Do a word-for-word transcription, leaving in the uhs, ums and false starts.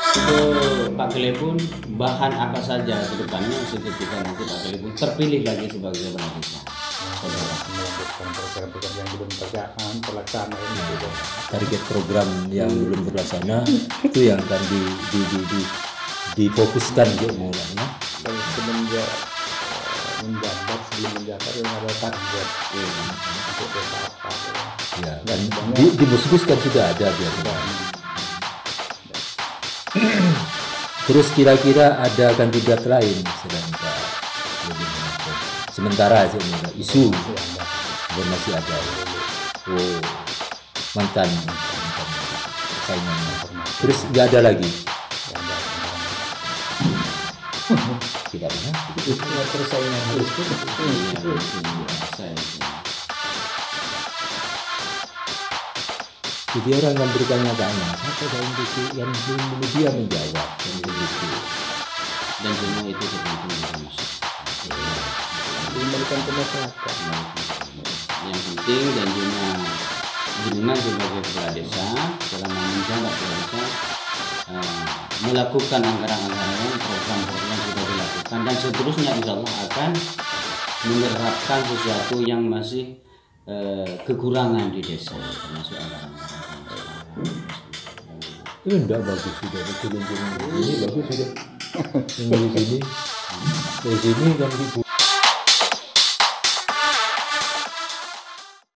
ke Pak Gele pun bahan apa saja ke depannya seketika nanti Pak Gele pun terpilih lagi sebagai kepala desa. Saudara. Melanjutkan program-program yang belum terjaan terlaksana ini juga. Target program yang belum terlaksana itu yang akan di, di, di, di, difokuskan gitu mulanya. Kalau semenjak eh, menjabat sebelum menjabat yang ada target untuk desa apa ya. Ya, dan di, di Musbis kan sudah ada biasanya. Terus kira-kira ada kandidat lain selain Pak Bobi Menarko? Sementara aja nih, isu masih ada. Oh, mantan, mantan saingannya. Terus nggak ada lagi? Tidak ada. Persaingan terus itu biasa itu. Jadi orang yang bertanya-tanya, siapa yang itu yang belum dia menjawab dan begitu. Dan semua itu tergantung dari masyarakat. Diberikan ke masyarakat. Yang penting dan juga jenengan sebagai kepala desa selama menjabat kepala desa uh, melakukan anggaran-anggaran program-program yang sudah dilakukan dan seterusnya insya Allah akan menerapkan sesuatu yang masih uh, kekurangan di desa termasuk anggaran-anggaran. Itu enggak bagus sudah betul ini bagus sudah. Ini di sini, di sini kan ibu.